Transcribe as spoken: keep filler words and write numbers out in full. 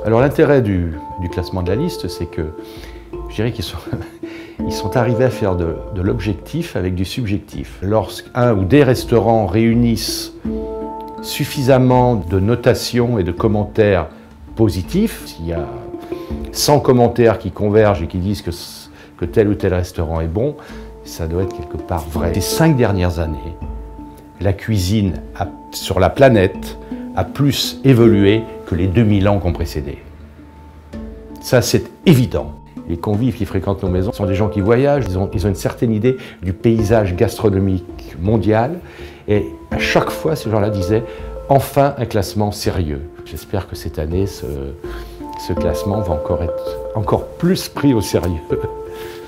Alors l'intérêt du, du classement de la liste, c'est que je dirais qu'ils sont, ils sont arrivés à faire de, de l'objectif avec du subjectif. Lorsqu'un ou des restaurants réunissent suffisamment de notations et de commentaires positifs, s'il y a cent commentaires qui convergent et qui disent que, que tel ou tel restaurant est bon, ça doit être quelque part vrai. Ces cinq dernières années, la cuisine a, sur la planète a plus évolué que les deux mille ans qui ont précédé. Ça, c'est évident. Les convives qui fréquentent nos maisons sont des gens qui voyagent, ils ont, ils ont une certaine idée du paysage gastronomique mondial. Et à chaque fois, ces gens-là disaient « enfin un classement sérieux ». J'espère que cette année, ce, ce classement va encore être encore plus pris au sérieux.